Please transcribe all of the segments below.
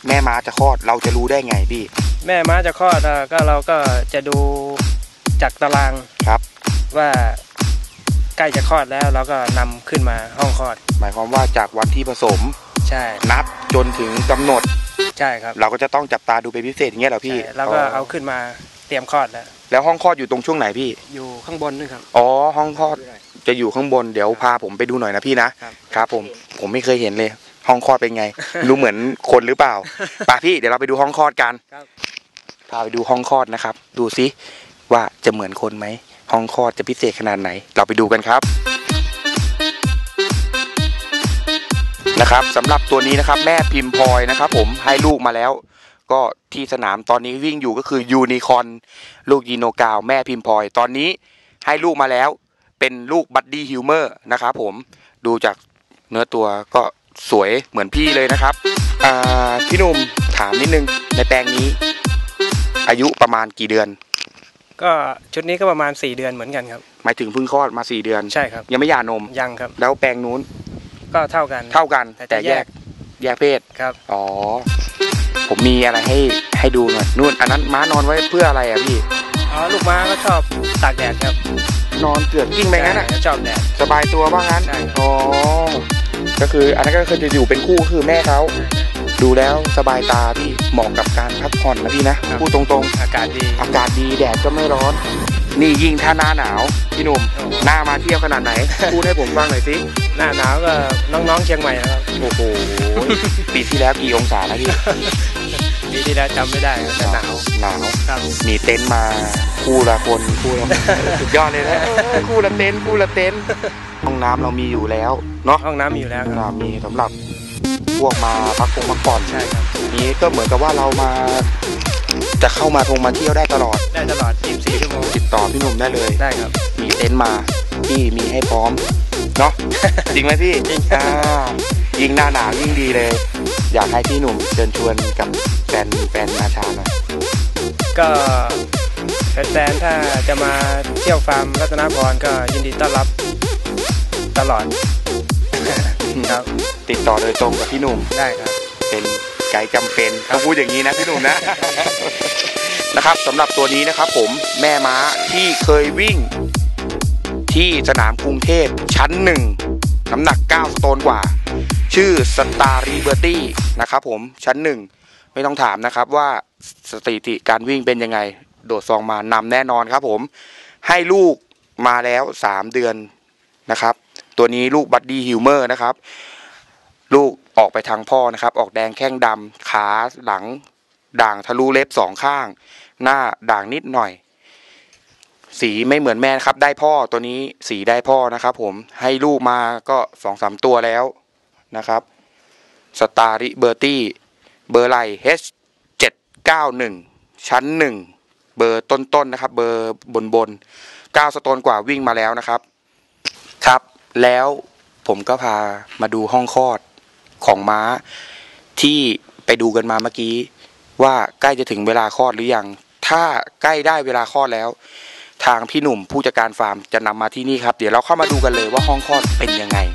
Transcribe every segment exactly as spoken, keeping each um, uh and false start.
แม่ม้าจะคลอดเราจะรู้ได้ไงพี่แม่ม้าจะคลอดก็เราก็จะดูจากตารางครับว่าใกล้จะคลอดแล้วเราก็นำขึ้นมาห้องคลอดหมายความว่าจากวันที่ผสมใช่นับจนถึงกำหนดใช่ครับเราก็จะต้องจับตาดูเป็นพิเศษอย่างเงี้ยเหรอพี่เราก็เอาขึ้นมาเตรียมคลอดแล้วแล้วห้องคลอดอยู่ตรงช่วงไหนพี่อยู่ข้างบนนี่ครับอ๋อห้องคลอดจะอยู่ข้างบนเดี๋ยวพาผมไปดูหน่อยนะพี่นะครับผมผมไม่เคยเห็นเลยห้องคลอดเป็นไงรู้เหมือนคนหรือเปล่าป่ะพี่เดี๋ยวเราไปดูห้องคลอดกันพาไปดูห้องคลอดนะครับดูซิว่าจะเหมือนคนไหมห้องคลอดจะพิเศษขนาดไหนเราไปดูกันครับนะครับสำหรับตัวนี้นะครับแม่พิมพลอยนะครับผมให้ลูกมาแล้วก็ที่สนามตอนนี้วิ่งอยู่ก็คือยูนิคอร์นลูกยีโนกาวแม่พิมพลอยตอนนี้ให้ลูกมาแล้วเป็นลูกบัดดี้ฮิวเมอร์นะครับผมดูจากเนื้อตัวก็สวยเหมือนพี่เลยนะครับพี่หนุ่มถามนิดนึงในแปลงนี้อายุประมาณกี่เดือนก็ชุดนี้ก็ประมาณสี่เดือนเหมือนกันครับหมายถึงเพิ่งคลอดมาสี่เดือนใช่ครับยังไม่หย่านมยังครับแล้วแปลงนู้นก็เท่ากันเท่ากันแต่แยกแยกเพศครับอ๋อผมมีอะไรให้ให้ดูหน่อยนู่นอันนั้นม้านอนไว้เพื่ออะไรอ่ะพี่อ๋อลูกม้าก็ชอบตากแดดครับนอนเกลือกกิ้งไปงั้นอ่ะชอบแดดสบายตัวบ้างงั้นอ๋อก็คืออันนั้นก็คือจะอยู่เป็นคู่คือแม่เขาดูแล้วสบายตาพี่เหมาะกับการพักผ่อนนะพี่นะพูดตรงๆอากาศดีอากาศดีแดดก็ไม่ร้อนนี่ยิ่งถ้าหน้าหนาวพี่หนุ่มหน้ามาเที่ยวขนาดไหนพูดให้ผมฟังหน่อยสิหน้าหนาวก็น้องๆเชียงใหม่นะครับโอ้โหปีที่แล้วกี่องศานะพี่ปีที่แล้วจำไม่ได้แต่หนาวหนาวมีเต็นท์มาคู่ละคนคู่ละสุดยอดเลยนะคู่ละเต็นท์คู่ละเต็นท์ห้องน้ำเรามีอยู่แล้วเนาะห้องน้ำมีอยู่แล้วครับมีสำหรับพวกมาพักคงพักผ่อนใช่ครับนี้ก็เหมือนกับว่าเรามาจะเข้ามาทงมาเที่ยวได้ตลอดได้ตลอดยี่สิบสี่ชั่วโมงติดต่อพี่หนุ่มได้เลยได้ครับมีเต็นท์มาพี่มีให้พร้อมเนาะจริงไหมพี่จริงยิ่งหน้าหนาวยิ่งดีเลยอยากให้พี่หนุ่มเชิญชวนกับแฟนแฟนนาชาหน่อยก็แฟนถ้าจะมาเที่ยวฟาร์มรัตนพรก็ยินดีต้อนรับตลอดครับติดต่อโดยตรงกับพี่หนุ่มได้ครับเป็นไกด์จำเป็นต้องพูดอย่างนี้นะพี่หนุ่มนะนะครับสำหรับตัวนี้นะครับผมแม่ม้าที่เคยวิ่งที่สนามกรุงเทพชั้นหนึ่งน้ำหนักเก้าสโตนกว่าชื่อสตาร์รีเบอร์ตี้นะครับผมชั้นหนึ่งไม่ต้องถามนะครับว่าสถิติการวิ่งเป็นยังไงโดดซองมานำแน่นอนครับผมให้ลูกมาแล้วสามเดือนนะครับตัวนี้ลูกบัดดี้ฮิวเมอร์นะครับลูกออกไปทางพ่อนะครับออกแดงแข้งดำขาหลังด่างทะลุเล็บสองข้างหน้าด่างนิดหน่อยสีไม่เหมือนแม่ครับได้พ่อตัวนี้สีได้พ่อนะครับผมให้ลูกมาก็สองสามตัวแล้วนะครับสตาร์ริเบอร์ตี้เบอร์ไล เอช เจ็ดเก้าหนึ่ง ชั้นหนึ่งเบอร์ต้นๆ น, นะครับเบอร์บนบนเก้าสโตนกว่าวิ่งมาแล้วนะครับครับแล้วผมก็พามาดูห้องคลอดของม้าที่ไปดูกันมาเมื่อกี้ว่าใกล้จะถึงเวลาคลอดหรือยังถ้าใกล้ได้เวลาคลอดแล้วทางพี่หนุ่มผู้จัดการฟาร์มจะนำมาที่นี่ครับเดี๋ยวเราเข้ามาดูกันเลยว่าห้องคลอดเป็นยังไง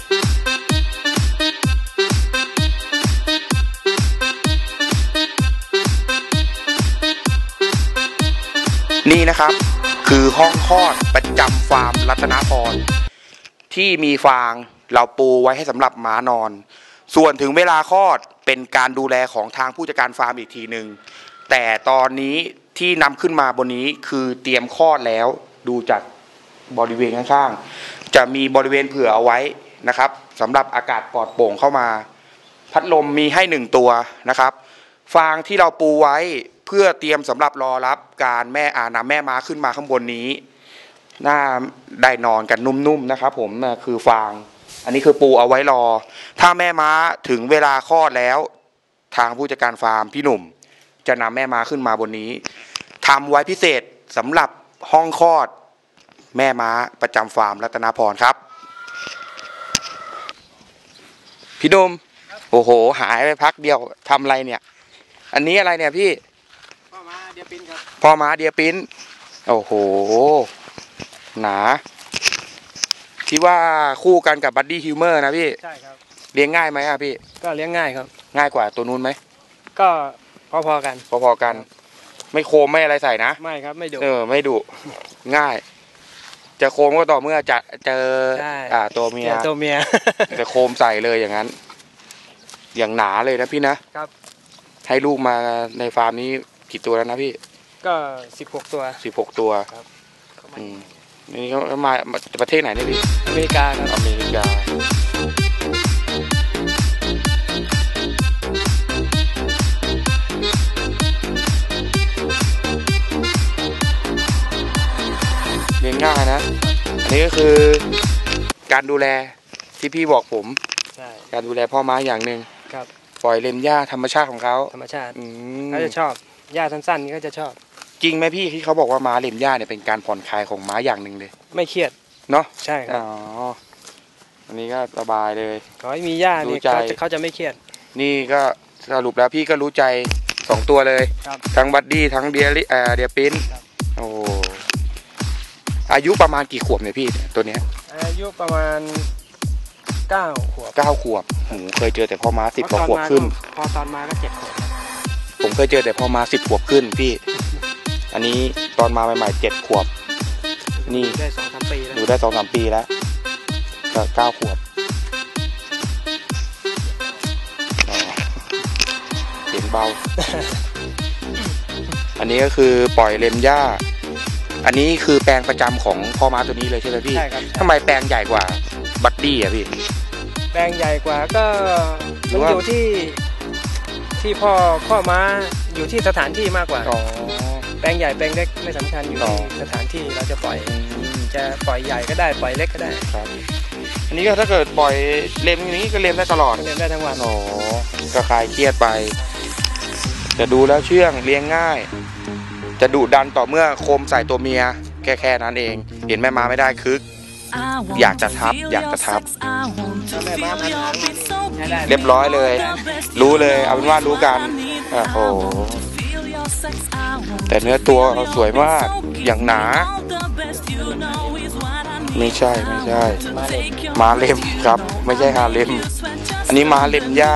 นี่นะครับคือห้องคลอดประจำฟาร์มรัตนพรที่มีฟางเราปูไว้ให้สำหรับม้านอนส่วนถึงเวลาคลอดเป็นการดูแลของทางผู้จัดการฟาร์มอีกทีหนึ่งแต่ตอนนี้ที่นำขึ้นมาบนนี้คือเตรียมคลอดแล้วดูจากบริเวณข้างๆจะมีบริเวณเผื่อเอาไว้นะครับสำหรับอากาศปลอดโปร่งเข้ามาพัดลมมีให้หนึ่งตัวนะครับฟางที่เราปูไว้เพื่อเตรียมสำหรับรอรับการแม่อานำแม่ม้าขึ้นมาข้างบนนี้น่าได้นอนกันนุ่มๆนะครับผมคือฟางอันนี้คือปูเอาไว้รอถ้าแม่ม้าถึงเวลาคลอดแล้วทางผู้จัดการฟาร์มพี่หนุ่มจะนำแม่ม้าขึ้นมาบนนี้ทำไว้พิเศษสำหรับห้องคลอดแม่ม้าประจำฟาร์มรัตนพรครับพี่หนุ่มโอ้โหหายไปพักเดียวทำอะไรเนี่ยอันนี้อะไรเนี่ยพี่พ่อม้าเดียปิ้นครับพ่อม้าเดียปิ้นโอ้โหหนาที่ว่าคู่กันกับบัดดี้ฮิวเมอร์นะพี่ใช่ครับเลี้ยงง่ายไหมอ่ะพี่ก็เลี้ยงง่ายครับง่ายกว่าตัวนู้นไหมก็พอๆกันพอๆกัน ไม่โคมไม่อะไรใส่นะไม่ครับไม่ดุเออไม่ดุง่าย จะโคมก็ต่อเมื่อจะเจออ่าตัวเมียตัวเมียจะโคมใส่เลยอย่างนั้น อย่างหนาเลยนะพี่นะครับ ให้ลูกมาในฟาร์มนี้กี่ตัวแล้วนะพี่ก็สิบหกตัวสิบหกตัวครับอืมนี่เขามาประเทศไหนเนี่ยพี่อเมริกาครับอเมริกาเลี้ยงง่ายนะ อันนี้ก็คือการดูแลที่พี่บอกผมใช่การดูแลพ่อม้าอย่างหนึ่งครับปล่อยเล็มหญ้าธรรมชาติของเขาธรรมชาติอืมเขาจะชอบหญ้าสั้นๆนี่ก็จะชอบจริงไหมพี่ที่เขาบอกว่าม้าเล็มหญ้าเนี่ยเป็นการผ่อนคลายของม้าอย่างหนึ่งเลยไม่เครียดเนาะใช่ครัอ๋บออันนี้ก็สบายเลยขอให้มีหญ้ารู้เนี่ยใจเขาจะเขาจะไม่เครียดนี่ก็สรุปแล้วพี่ก็รู้ใจสองตัวเลยครับทั้งบัดดี้ทั้งเดียริเอ่อเดียปินครับโอ้อายุประมาณกี่ขวบเนี่ยพี่ตัวเนี้ยอายุประมาณเก้าขวบเก้าขวบโหเคยเจอแต่พ่อม้าสิบกว่าขวบพอตอนมาขึ้นก็พอตอนมาก็เจ็ดขวบผมเคยเจอแต่พ่อม้าสิบขวบขึ้นพี่ อันนี้ตอนมาใหม่ๆเจ็ดขวบ นี่ได้สองสามปีแล้วอยู่ได้สองสามปีแล้วก็เก้าขวบอ๋อเสียงเบา อันนี้ก็คือปล่อยเล็มหญ้า อันนี้คือแปลงประจำของพ่อม้าตัวนี้เลยใช่ไหมพี่ใช่ครับทำไมแปลงใหญ่กว่าบัดดี้อ่ะพี่แปลงใหญ่กว่าก็หรืมันอว่าอยู่ที่ที่พ่อพ่อม้าอยู่ที่สถานที่มากกว่าอ๋อแปลงใหญ่แปลงเล็กไม่สำคัญอยู่อ๋อที่สถานที่เราจะปล่อยจะปล่อยใหญ่ก็ได้ปล่อยเล็กก็ได้ครับ อันนี้ก็ถ้าเกิดปล่อยเล็มอย่างนี้ก็เล็มได้ตลอดเลี้ยงได้ทั้งวันโอ้ก็คลายเครียดไป จะดูแล้วเชื่องเลี้ยงง่าย จะดุดันต่อเมื่อโคมใส่ตัวเมียแค่แค่นั้นเอง เห็นแม่มาไม่ได้คึก อยากจะทับอยากจะทับแม่ม้าพันหางใช้ได้เรียบร้อยเลย รู้เลย เอาเป็นว่ารู้กันโอ้โหแต่เนื้อตัวเขาสวยมากอย่างหนา ไม่ใช่ไม่ใช่มาเลยม้าเล็มครับ ไม่ใช่ฮาเล็ม อันนี้ม้าเล็มหญ้า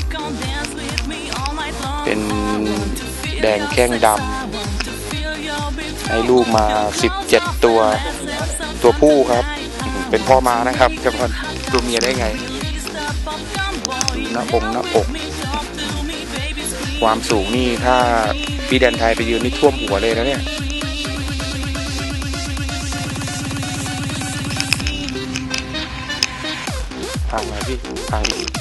เป็นแดงแข้งดำให้ลูกมาสิบเจ็ดตัว ตัวผู้ครับ เป็นพ่อม้านะครับจะมาตัวเมียได้ไงหน้าอกหน้าอก ความสูงนี่ถ้าพี่แดนไทยไปยืนนี่ท่วมหัวเลยนะเนี่ยทางไหนพี่ทางนี้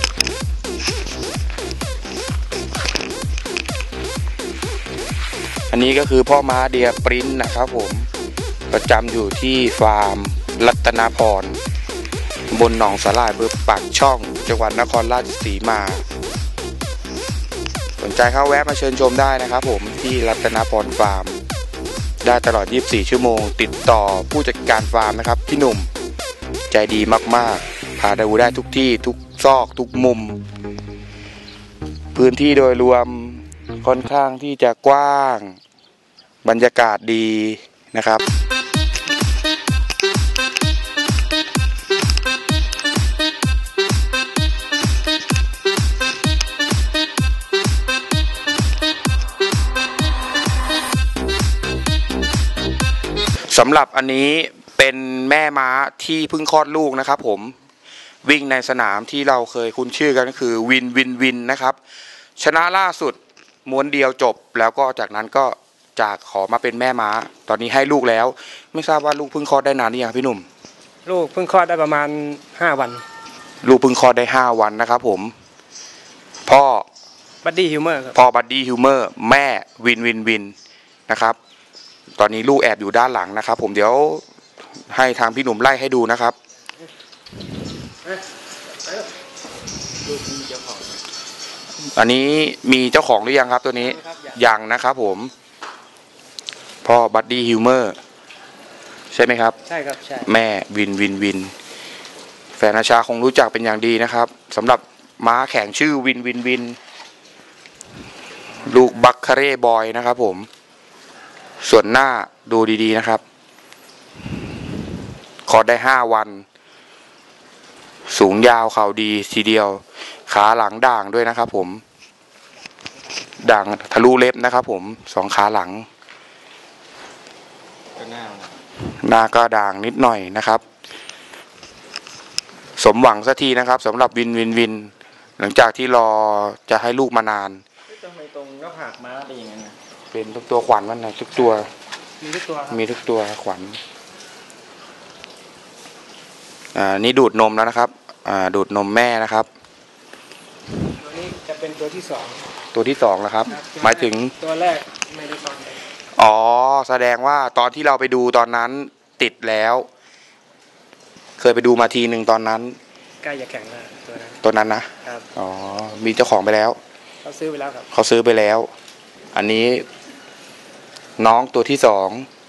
อันนี้ก็คือพ่อม้าเดียปริ้นนะครับผมประจำอยู่ที่ฟาร์มรัตนาพรบนหนองสาหร่ายอำเภอปากช่องจังหวัดนครราชสีมาสนใจเข้าแวะมาเชิญชมได้นะครับผมที่รัตนาพรฟาร์มได้ตลอดยี่สิบสี่ชั่วโมงติดต่อผู้จัดการฟาร์มนะครับพี่หนุ่มใจดีมากๆพาดูได้ทุกที่ทุกซอกทุกมุม พื้นที่โดยรวมค่อนข้างที่จะกว้างบรรยากาศดีนะครับสำหรับอันนี้เป็นแม่ม้าที่เพิ่งคลอดลูกนะครับผมวิ่งในสนามที่เราเคยคุ้นชื่อกันก็คือวินวินวินนะครับชนะล่าสุดม้วนเดียวจบแล้วก็จากนั้นก็จากขอมาเป็นแม่ม้าตอนนี้ให้ลูกแล้วไม่ทราบว่าลูกเพิ่งคลอดได้นานหรือยังพี่หนุ่มลูกเพิ่งคลอดได้ประมาณห้าวันลูกเพิ่งคลอดได้ห้าวันนะครับผมพ่อบัดดี้ฮิวเมอร์ครับพ่อบัดดี้ฮิวเมอร์แม่วินวินวินนะครับตอนนี้ลูกแอบอยู่ด้านหลังนะครับผมเดี๋ยวให้ทางพี่หนุ่มไล่ให้ดูนะครับอันนี้มีเจ้าของหรือยังครับตัวนี้ยังนะครับผมพ่อบัดดี้ฮิวเมอร์ใช่ไหมครับใช่ครับใช่แม่วินวินวินแฟนอาชาคงรู้จักเป็นอย่างดีนะครับสำหรับม้าแข่งชื่อวินวินวินลูกบัคคาเร่บอยนะครับผมส่วนหน้าดูดีๆนะครับคลอดได้ห้าวันสูงยาวเข่าดีทีเดียวขาหลังด่างด้วยนะครับผมด่างทะลุเล็บนะครับผมสองขาหลังก็หน้าหน้าก็ด่างนิดหน่อยนะครับ สมหวังสักทีนะครับสำหรับวินวินวินหลังจากที่รอจะให้ลูกมานานทำไมตรงหน้าผากม้าเป็นอย่างนั้นนะเป็นทุกตัวขวัญมันนะทุกตัวมีทุกตัวครับมีทุกตัวขวัญอ่านี่ดูดนมแล้วนะครับอ่าดูดนมแม่นะครับตัวนี้จะเป็นตัวที่สองตัวที่สองแล้วครับครับหมายถึงตัวแรกไม่ได้ฟังเลยอ๋อแสดงว่าตอนที่เราไปดูตอนนั้นติดแล้ว เคยไปดูมาทีหนึ่งตอนนั้นใกล้จะแข่งแล้วตัวนั้นตัวนั้นนะครับ อ๋อมีเจ้าของไปแล้วเขาซื้อไปแล้วครับเขาซื้อไปแล้ว อันนี้น้องตัวที่สอง